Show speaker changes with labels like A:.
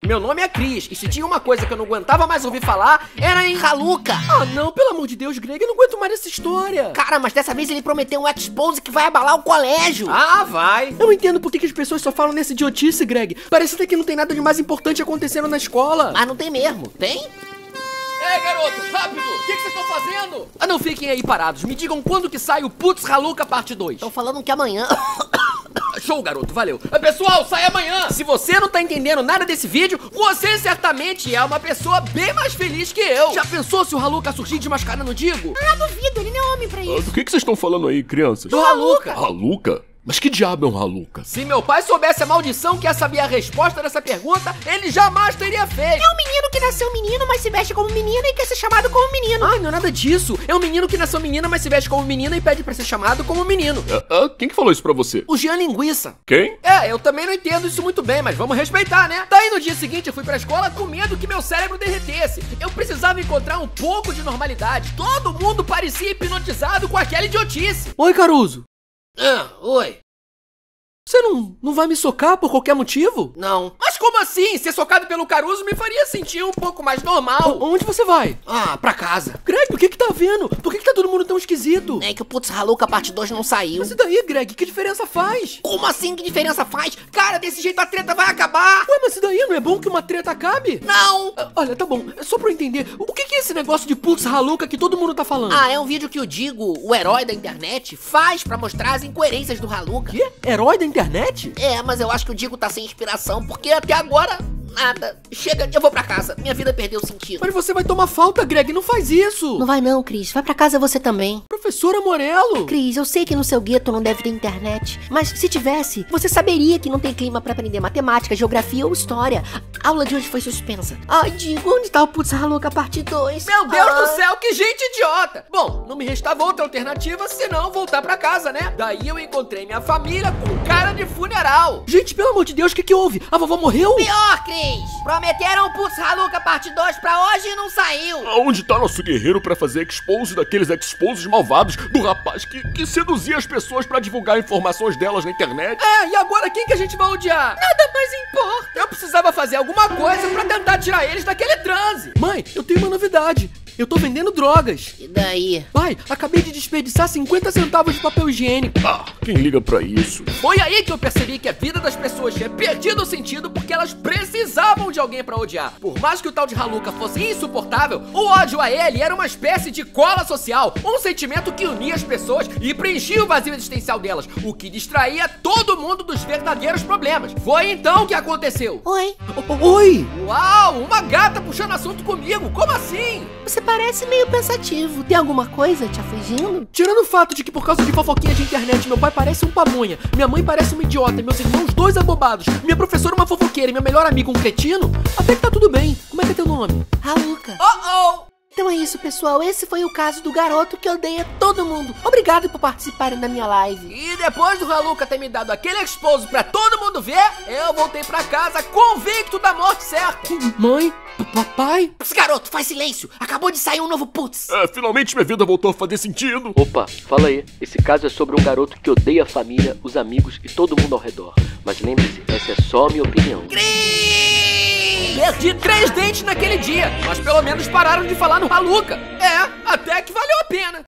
A: Meu nome é Cris, e se tinha uma coisa que eu não aguentava mais ouvir falar, era em Haluca. Ah não, pelo amor de Deus, Greg, eu não aguento mais essa história.
B: Cara, mas dessa vez ele prometeu um expose que vai abalar o colégio.
A: Ah, vai. Eu não entendo por que as pessoas só falam nessa idiotice, Greg. Parece até que não tem nada de mais importante acontecendo na escola.
B: Mas não tem mesmo, tem?
A: Ei, garotos, rápido! O que vocês estão fazendo? Ah, não fiquem aí parados. Me digam quando que sai o Putz Haluca parte 2.
B: Estão falando que amanhã...
A: Show, garoto, valeu. Pessoal, sai amanhã! Se você não tá entendendo nada desse vídeo, você certamente é uma pessoa bem mais feliz que eu. Já pensou se o Haluca surgir desmascarando o Digo?
B: Ah, duvido, ele não é homem pra isso.
C: Do que vocês estão falando aí, crianças?
A: Do Haluca.
C: Haluca? Mas que diabo é um Haluca?
A: Se meu pai soubesse a maldição que ia saber a resposta dessa pergunta, ele jamais teria feito.
B: É um menino que nasceu menino, mas se veste como menina e quer ser chamado como menino.
A: Ai, não é nada disso. É um menino que nasceu menina, mas se veste como menina e pede pra ser chamado como menino.
C: Quem que falou isso pra você?
A: O Jean Linguiça.
C: Quem?
A: Eu também não entendo isso muito bem, mas vamos respeitar, né? Daí no dia seguinte eu fui pra escola com medo que meu cérebro derretesse. Eu precisava encontrar um pouco de normalidade. Todo mundo parecia hipnotizado com aquela idiotice. Oi, Caruso.
B: Oi.
A: Você não vai me socar por qualquer motivo?
B: Não.
A: Mas como assim? Ser socado pelo Caruso me faria sentir um pouco mais normal. Onde você vai?
B: Pra casa.
A: Greg, o que tá havendo? Por que tá todo mundo tão esquisito?
B: É que o Putz Haluca parte 2 não saiu.
A: Mas e daí, Greg? Que diferença faz?
B: Como assim? Que diferença faz? Cara, desse jeito a treta vai acabar.
A: Ué, mas e daí? Não é bom que uma treta acabe?
B: Não.
A: Olha, tá bom. Só pra eu entender, o que é esse negócio de Putz Haluca que todo mundo tá falando?
B: É um vídeo que o Digo, o herói da internet, faz pra mostrar as incoerências do Haluca.
A: Quê? Herói da internet?
B: Mas eu acho que o Digo tá sem inspiração, porque até agora, nada. Chega, eu vou pra casa. Minha vida perdeu sentido.
A: Mas você vai tomar falta, Greg. Não faz isso.
B: Não vai não, Cris. Vai pra casa você também.
A: Professora Morello.
B: Cris, eu sei que no seu gueto não deve ter internet, mas se tivesse, você saberia que não tem clima pra aprender matemática, geografia ou história. A aula de hoje foi suspensa. Ai, Digo, onde tá o Putz Haluca parte 2?
A: Meu Deus do céu, que gente idiota. Bom, não me restava outra alternativa senão voltar pra casa, né? Daí eu encontrei minha família com cara de funeral. Gente, pelo amor de Deus, o que houve? A vovó morreu?
B: Pior, Cris. Prometeram o Putz Haluca parte 2 pra hoje e não saiu.
C: Onde tá nosso guerreiro pra fazer expose daqueles exposes malvados do rapaz que seduzia as pessoas pra divulgar informações delas na internet?
A: E agora quem que a gente vai odiar? Nada mais importa. Eu precisava fazer alguma coisa pra tentar tirar eles daquele transe. Mãe, eu tenho uma novidade. Eu tô vendendo drogas.
B: E daí?
A: Pai, acabei de desperdiçar 50 centavos de papel higiênico.
C: Quem liga pra isso?
A: Foi aí que eu percebi que a vida das pessoas tinha perdido o sentido porque elas precisavam de alguém pra odiar. Por mais que o tal de Haluca fosse insuportável, o ódio a ele era uma espécie de cola social, um sentimento que unia as pessoas e preenchia o vazio existencial delas, o que distraía todo mundo dos verdadeiros problemas. Foi então que aconteceu.
B: Oi.
A: Oi! Uau, uma gata puxando assunto comigo, como assim?
B: Você parece meio pensativo. Tem alguma coisa te afligindo?
A: Tirando o fato de que por causa de fofoquinha de internet meu pai parece um pamonha, minha mãe parece uma idiota, meus irmãos dois abobados, minha professora uma fofoqueira e meu melhor amigo um cretino, até que tá tudo bem. Como é que é teu nome?
B: Haluca. Então é isso, pessoal. Esse foi o caso do garoto que odeia todo mundo. Obrigado por participarem da minha live.
A: E depois do Haluca ter me dado aquele expose pra todo mundo ver, eu voltei pra casa convicto da morte certa. Mãe? Papai?
B: Esse garoto, faz silêncio. Acabou de sair um novo Putz.
C: Finalmente minha vida voltou a fazer sentido.
D: Opa, fala aí. Esse caso é sobre um garoto que odeia a família, os amigos e todo mundo ao redor. Mas lembre-se, essa é só a minha opinião.
A: Perdi 3 dentes naquele dia, mas pelo menos pararam de falar no Haluca. Até que valeu a pena.